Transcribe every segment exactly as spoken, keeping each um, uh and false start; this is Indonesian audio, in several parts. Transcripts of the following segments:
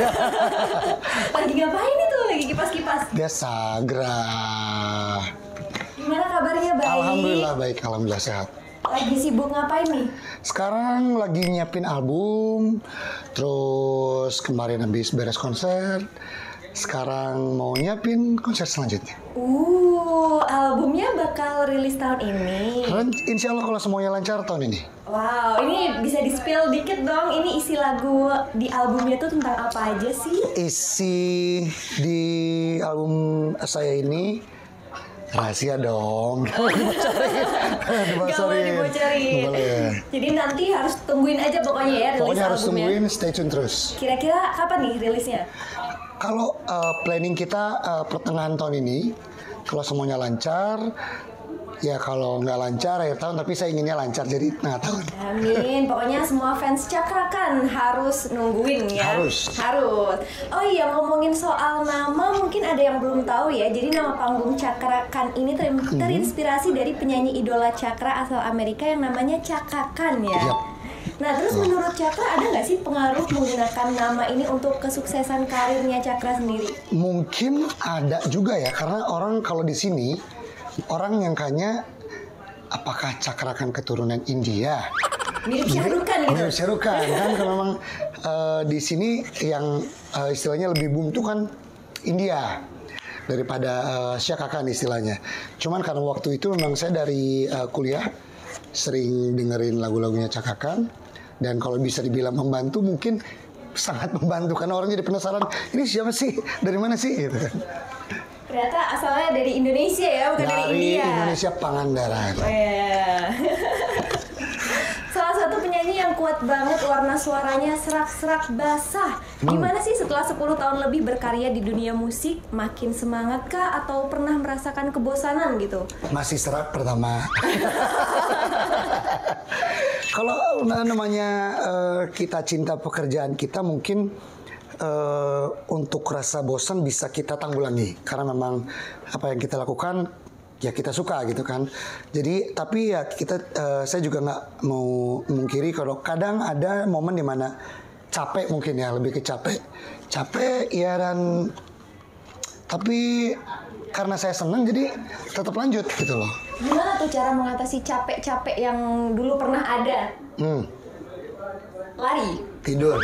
Lagi ngapain itu? Lagi kipas-kipas? Biasa, gerah. Gimana kabarnya, baik? Alhamdulillah baik, alhamdulillah sehat. Lagi sibuk ngapain nih? Sekarang lagi nyiapin album, terus kemarin habis beres konser. Sekarang mau nyiapin konser selanjutnya. Uh, albumnya bakal rilis tahun ini. Insya Allah kalau semuanya lancar tahun ini. Wow, ini bisa di-spill dikit dong. Ini isi lagu di albumnya tuh tentang apa aja sih? Isi di album saya ini rahasia dong. Gak boleh dibocorin. Gak boleh dibocorin. Boleh. Jadi nanti harus tungguin aja pokoknya ya rilis Pokoknya harus albumnya. tungguin, stay tune terus. Kira-kira kapan nih rilisnya? Kalau uh, planning kita uh, pertengahan tahun ini, kalau semuanya lancar, ya kalau nggak lancar akhir tahun, tapi saya inginnya lancar jadi tengah tahun. Amin. Pokoknya semua fans Cakrakan harus nungguin ya. Harus. Harus. Oh iya, ngomongin soal nama, mungkin ada yang belum tahu ya. Jadi nama panggung Cakrakan ini ter terinspirasi mm-hmm. dari penyanyi idola Cakra asal Amerika yang namanya Chaka Khan ya. Yep. Nah, terus menurut Cakra ada nggak sih pengaruh menggunakan nama ini untuk kesuksesan karirnya Cakra sendiri? Mungkin ada juga ya, karena orang kalau di sini orang nyangkanya apakah Cakra kan keturunan India? Mirip Syahrukan gitu. Mirip Syahrukan kan, karena memang uh, di sini yang uh, istilahnya lebih boom tuh kan India daripada uh, Chaka Khan istilahnya. Cuman karena waktu itu memang saya dari uh, kuliah sering dengerin lagu-lagunya Chaka Khan. Dan kalau bisa dibilang membantu, mungkin sangat membantu karena orang jadi penasaran, ini siapa sih, dari mana sih gitu. Ternyata asalnya dari Indonesia ya, bukan dari, dari India. Dari Indonesia Pangandaran. Oh, yeah. Salah satu penyanyi yang kuat banget, warna suaranya serak-serak basah. Gimana hmm. sih setelah sepuluh tahun lebih berkarya di dunia musik, makin semangat kah atau pernah merasakan kebosanan gitu? Masih serak pertama. Kalau namanya uh, kita cinta pekerjaan kita, mungkin uh, untuk rasa bosan bisa kita tanggulangi karena memang apa yang kita lakukan ya kita suka gitu kan. Jadi tapi ya kita uh, saya juga nggak mau mungkiri kalau kadang ada momen dimana capek, mungkin ya lebih ke capek capek ya, dan tapi karena saya senang jadi tetap lanjut gitu loh. Gimana tuh cara mengatasi capek-capek yang dulu pernah ada? Hmm. Lari. Tidur.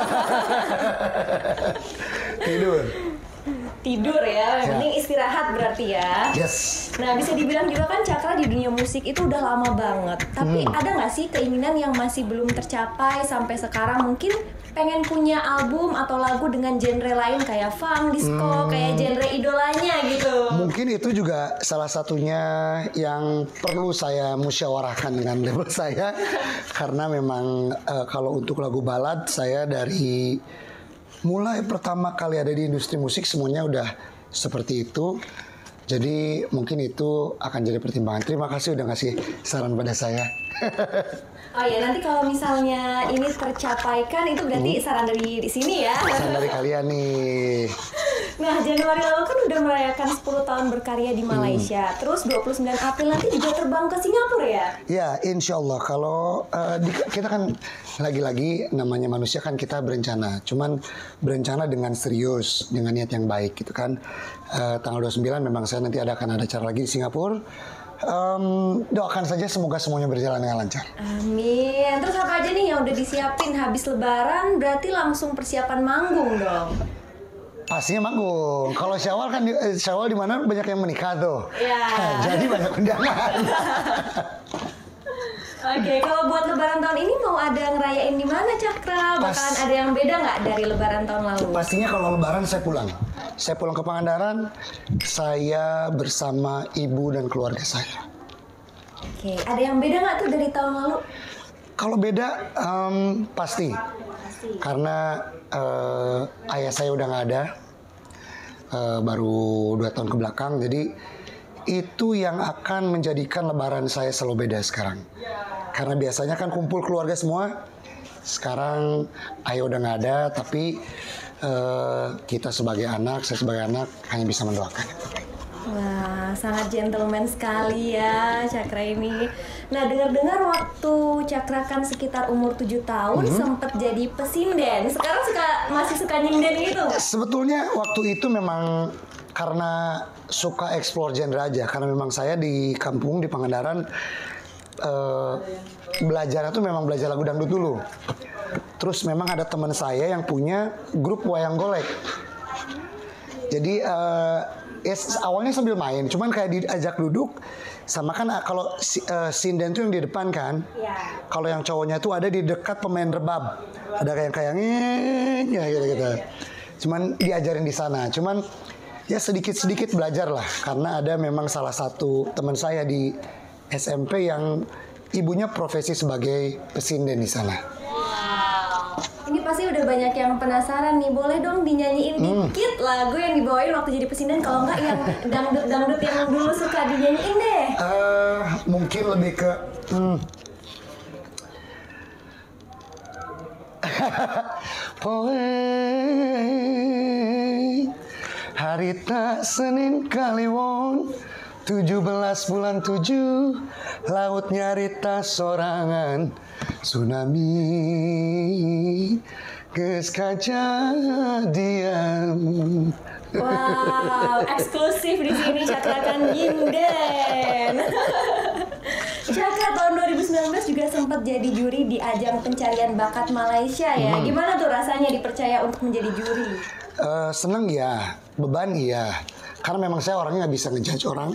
Tidur. Tidur ya, yang penting istirahat berarti ya. Yes. Nah, bisa dibilang juga kan Cakra di dunia musik itu udah lama banget. Tapi hmm. ada nggak sih keinginan yang masih belum tercapai sampai sekarang? Mungkin pengen punya album atau lagu dengan genre lain kayak funk, disco, hmm. kayak genre idolanya gitu. Mungkin itu juga salah satunya yang perlu saya musyawarahkan dengan label saya. Karena memang uh, kalau untuk lagu balad, saya dari mulai pertama kali ada di industri musik semuanya udah seperti itu. Jadi mungkin itu akan jadi pertimbangan. Terima kasih udah ngasih saran pada saya. Oh ya, nanti kalau misalnya ini tercapaikan itu berarti hmm. saran dari di sini ya. Saran dari kalian nih. Nah, Januari lalu kan udah merayakan sepuluh tahun berkarya di Malaysia. Hmm. Terus dua puluh sembilan April nanti juga terbang ke Singapura ya? Ya, insya Allah. Kalau uh, di, kita kan lagi-lagi namanya manusia kan kita berencana. Cuman berencana dengan serius, dengan niat yang baik gitu kan. Uh, tanggal dua puluh sembilan memang saya nanti ada akan ada acara lagi di Singapura. Um, doakan saja semoga semuanya berjalan dengan lancar. Amin. Terus apa aja nih yang udah disiapin habis Lebaran? Berarti langsung persiapan manggung dong. Pastinya manggung. Kalau Syawal kan di, Syawal di mana banyak yang menikah tuh. Iya. Jadi banyak undangan. Oke, okay, kalau buat Lebaran tahun ini mau ada ngerayain di mana Cakra? Bakalan Pas, ada yang beda nggak dari Lebaran tahun lalu? Pastinya kalau Lebaran saya pulang. Saya pulang ke Pangandaran, saya bersama ibu dan keluarga saya. Oke, okay, ada yang beda nggak tuh dari tahun lalu? Kalau beda, um, pasti. pasti. Karena uh, ayah saya udah nggak ada, uh, baru dua tahun ke belakang. Jadi itu yang akan menjadikan Lebaran saya selalu beda sekarang. Karena biasanya kan kumpul keluarga semua. Sekarang ayah udah nggak ada, tapi uh, kita sebagai anak, saya sebagai anak hanya bisa mendoakan. Wah, Wah, sangat gentleman sekali ya Cakra ini. Nah, dengar-dengar waktu Cakra kan sekitar umur tujuh tahun mm-hmm. sempat jadi pesinden. Sekarang suka masih suka nyinden gitu nggak? Sebetulnya waktu itu memang karena suka explore genre aja. Karena memang saya di kampung di Pangandaran eh, belajar itu memang belajar lagu dangdut dulu. Terus memang ada teman saya yang punya grup wayang golek. Jadi uh, ya, awalnya sambil main, cuman kayak diajak duduk, sama kan kalau uh, sinden tuh yang di depan kan, yeah. Kalau yang cowoknya tuh ada di dekat pemain rebab, ada kayak kayak ya gitu-gitu. Cuman diajarin di sana, cuman ya sedikit-sedikit belajar lah, karena ada memang salah satu teman saya di S M P yang ibunya profesi sebagai pesinden di sana. Ini pasti udah banyak yang penasaran nih, boleh dong dinyanyiin hmm. dikit lagu yang dibawain waktu jadi pesinden, kalau nggak yang dangdut-dangdut yang dulu suka dinyanyiin deh. Uh, mungkin lebih ke hmm. Poe hari tak Senin Kaliwon tujuh belas bulan tujuh laut nyarita sorangan tsunami geus kajadian. Wow, eksklusif di sini Cakra kan nyinden. Cakra tahun dua ribu sembilan belas juga sempat jadi juri di ajang pencarian bakat Malaysia ya. Hmm. Gimana tuh rasanya dipercaya untuk menjadi juri? Uh, seneng ya, beban iya. Karena memang saya orangnya nggak bisa ngejudge orang.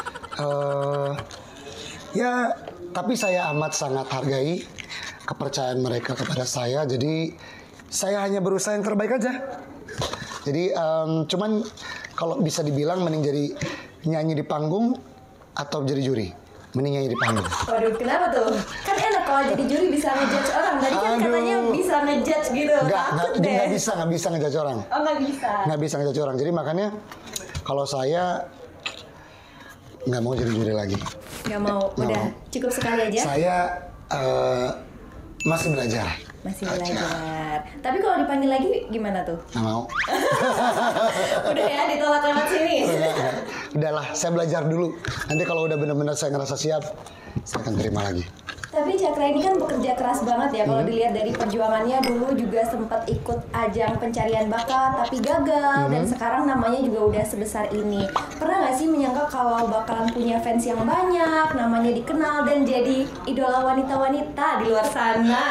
Uh, ya, tapi saya amat sangat hargai kepercayaan mereka kepada saya. Jadi saya hanya berusaha yang terbaik aja. Jadi um, cuman kalau bisa dibilang mending jadi nyanyi di panggung atau jadi juri. Mending nyanyi di panggung. Waduh, kenapa tuh? Kan enak kalau jadi juri bisa ngejudge orang. Tadi kan Aduh. katanya bisa ngejudge gitu. Nggak, nggak, nggak bisa, nggak bisa ngejudge orang. Oh, nggak bisa. Nggak bisa ngejudge orang. Jadi makanya kalau saya nggak mau jadi juri lagi. Nggak mau, nggak udah mau. Cukup sekali aja. Saya uh, masih belajar. Masih belajar. Tapi kalau dipanggil lagi gimana tuh? Nggak mau. Udah ya, ditolak lewat sini. Udah, udahlah, saya belajar dulu. Nanti kalau udah benar-benar saya ngerasa siap, saya akan terima lagi. Tapi Cakra ini kan bekerja keras banget ya. Kalau hmm. dilihat dari perjuangannya, dulu juga sempat ikut ajang pencarian bakat tapi gagal, hmm. dan sekarang namanya juga udah sebesar ini. Pernah nggak sih menyangka kalau bakalan punya fans yang banyak, namanya dikenal dan jadi idola wanita-wanita di luar sana?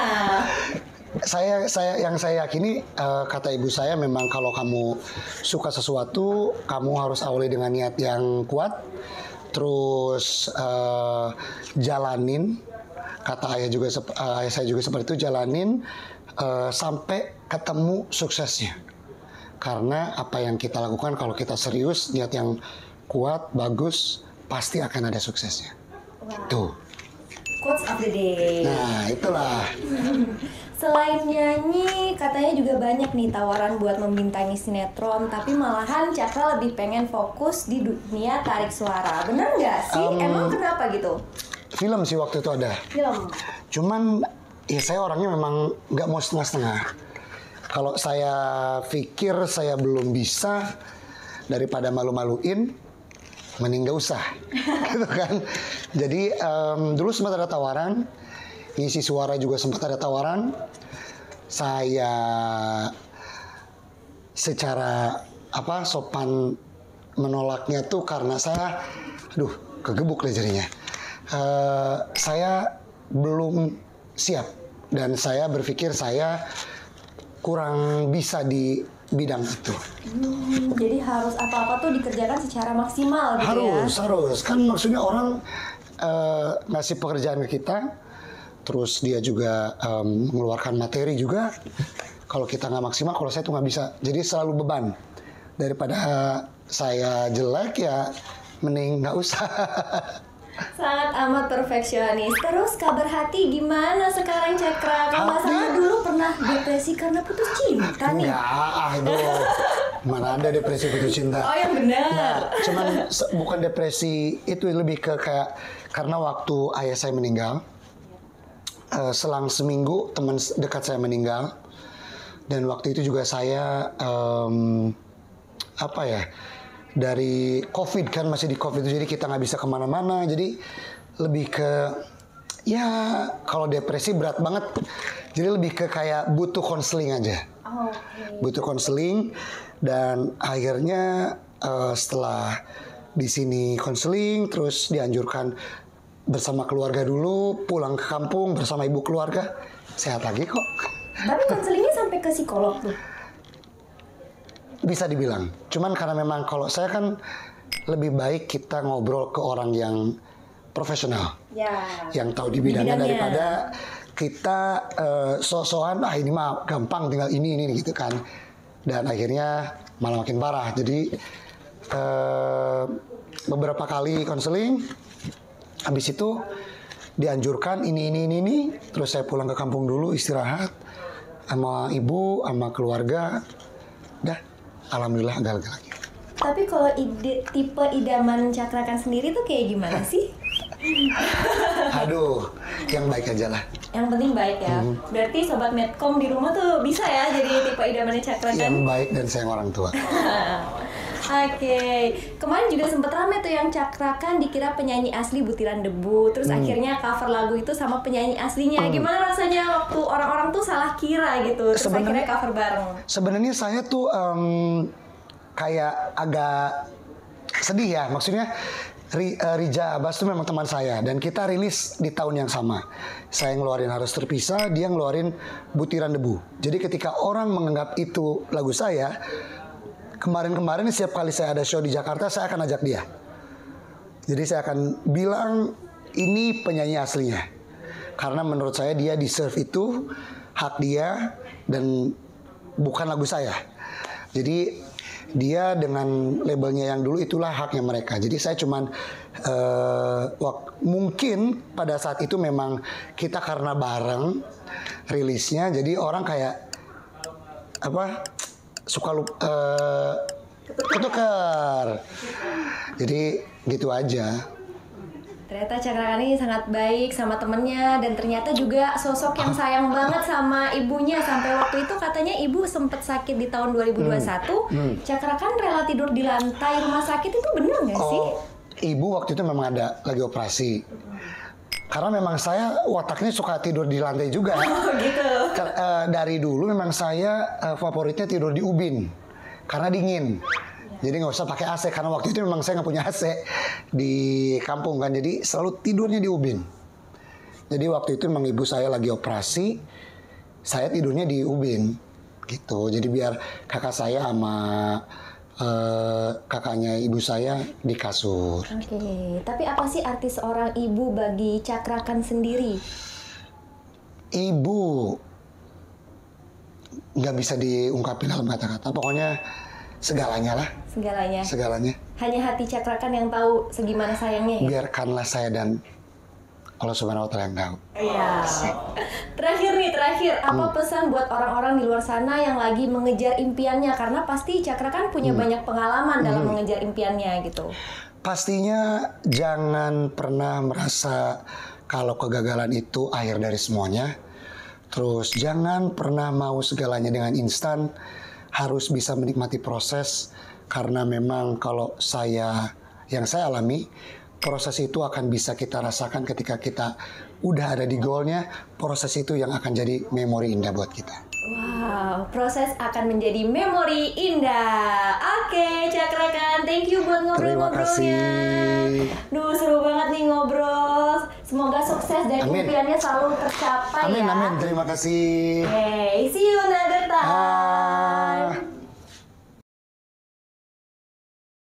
Saya saya yang saya yakini, uh, kata ibu saya, memang kalau kamu suka sesuatu, kamu harus awali dengan niat yang kuat, terus uh, jalanin. Kata ayah juga, uh, ayah saya juga seperti itu, jalanin uh, sampai ketemu suksesnya. Karena apa yang kita lakukan kalau kita serius, niat yang kuat, bagus, pasti akan ada suksesnya. Wow. Tuh. Quotes of the day. Nah, itulah. Selain nyanyi, katanya juga banyak nih tawaran buat membintangi sinetron, tapi malahan Cakra lebih pengen fokus di dunia tarik suara. Bener nggak sih? Um, Emang kenapa gitu? Film sih waktu itu ada. Film. Cuman ya saya orangnya memang nggak mau setengah-setengah. Kalau saya pikir saya belum bisa, daripada malu-maluin, mending nggak usah, gitu kan. Jadi um, dulu sempat ada tawaran, ngisi suara juga sempat ada tawaran. Saya secara apa sopan menolaknya tuh karena saya, aduh, kegebuk deh jadinya. Uh, saya belum siap dan saya berpikir saya kurang bisa di bidang itu. Hmm, jadi harus apa-apa tuh dikerjakan secara maksimal gitu harus, ya? Harus, harus. Kan maksudnya orang uh, ngasih pekerjaan ke kita, terus dia juga um, mengeluarkan materi juga. Kalau kita nggak maksimal, kalau saya tuh nggak bisa. Jadi selalu beban. Daripada uh, saya jelek ya, mending nggak usah. Sangat amat perfeksionis. Terus kabar hati gimana sekarang Cakra? Kalau nggak salah dulu pernah depresi karena putus cinta nih. Enggak, aduh. Mana ada depresi putus cinta. Oh yang benar. Nah, cuman bukan depresi, itu lebih ke kayak karena waktu ayah saya meninggal, uh, selang seminggu teman dekat saya meninggal, dan waktu itu juga saya um, apa ya, dari COVID kan, masih di COVID jadi kita nggak bisa kemana-mana, jadi lebih ke ya kalau depresi berat banget, jadi lebih ke kayak butuh konseling aja. Oh, okay. Butuh konseling, dan akhirnya uh, setelah di sini konseling terus dianjurkan bersama keluarga dulu, pulang ke kampung bersama ibu keluarga, sehat lagi kok. Tapi konselingnya sampai ke psikolog tuh? Bisa dibilang, cuman karena memang kalau saya kan lebih baik kita ngobrol ke orang yang profesional, ya, yang tahu di bidangnya, bidangnya. daripada kita uh, so-soan, ah ini mah gampang tinggal ini ini gitu kan, dan akhirnya malah makin parah. Jadi uh, beberapa kali konseling, habis itu dianjurkan ini ini ini ini, terus saya pulang ke kampung dulu istirahat sama ibu sama keluarga, dah alhamdulillah agak lega lagi. Tapi kalau ide, tipe idaman Cakrakan sendiri tuh kayak gimana sih? Aduh, yang baik aja lah. Yang penting baik ya. Hmm. Berarti sobat Medcom di rumah tuh bisa ya jadi tipe idamannya Cakrakan. Yang baik dan sayang orang tua. Oke, okay. Kemarin juga sempet rame tuh yang Cakrakan dikira penyanyi asli Butiran Debu, terus hmm. akhirnya cover lagu itu sama penyanyi aslinya. Hmm. Gimana rasanya waktu orang-orang tuh salah kira gitu, terus akhirnya cover bareng? Sebenarnya saya tuh um, kayak agak sedih ya, maksudnya Rija Abbas itu memang teman saya dan kita rilis di tahun yang sama. Saya ngeluarin Harus Terpisah, dia ngeluarin Butiran Debu. Jadi ketika orang menganggap itu lagu saya, kemarin-kemarin setiap kali saya ada show di Jakarta, saya akan ajak dia. Jadi saya akan bilang ini penyanyi aslinya. Karena menurut saya dia deserve itu, hak dia dan bukan lagu saya. Jadi dia dengan labelnya yang dulu itulah haknya mereka. Jadi saya cuman uh, wak, mungkin pada saat itu memang kita karena bareng rilisnya, jadi orang kayak apa suka lupa uh, ketukar. Jadi gitu aja. Ternyata Cakrakan ini sangat baik sama temennya dan ternyata juga sosok yang sayang banget sama ibunya. Sampai waktu itu katanya ibu sempet sakit di tahun dua ribu dua puluh satu. Hmm. Hmm. Cakrakan rela tidur di lantai rumah sakit, itu bener nggak sih? Oh, ibu waktu itu memang ada lagi operasi. Karena memang saya wataknya suka tidur di lantai juga. Oh gitu. Dari dulu memang saya favoritnya tidur di ubin karena dingin. Jadi nggak usah pakai A C karena waktu itu memang saya nggak punya A C di kampung kan, jadi selalu tidurnya di ubin. Jadi waktu itu memang ibu saya lagi operasi, saya tidurnya di ubin gitu. Jadi biar kakak saya sama uh, kakaknya ibu saya di kasur. Oke, okay. Tapi apa sih arti seorang ibu bagi Cakrakan sendiri? Ibu nggak bisa diungkapin dalam kata-kata, pokoknya segalanya lah. Segalanya. Segalanya. Hanya hati Cakrakan yang tahu segimana sayangnya ya. Biarkanlah saya dan Allah Subhanahu Wa Taala yang tahu. Iya. Terakhir nih, terakhir apa hmm. pesan buat orang-orang di luar sana yang lagi mengejar impiannya, karena pasti Cakrakan punya hmm. banyak pengalaman hmm. dalam mengejar impiannya gitu. Pastinya jangan pernah merasa kalau kegagalan itu akhir dari semuanya. Terus jangan pernah mau segalanya dengan instan. Harus bisa menikmati proses, karena memang kalau saya yang saya alami, proses itu akan bisa kita rasakan ketika kita udah ada di goalnya. Proses itu yang akan jadi memori indah buat kita. Wow, proses akan menjadi memori indah. Oke, Cakrakan, thank you buat ngobrol-ngobrolnya. Duh, seru banget nih ngobrol. Semoga sukses dan impiannya selalu tercapai. Amin, ya. Amin, terima kasih. Hey, see you another time.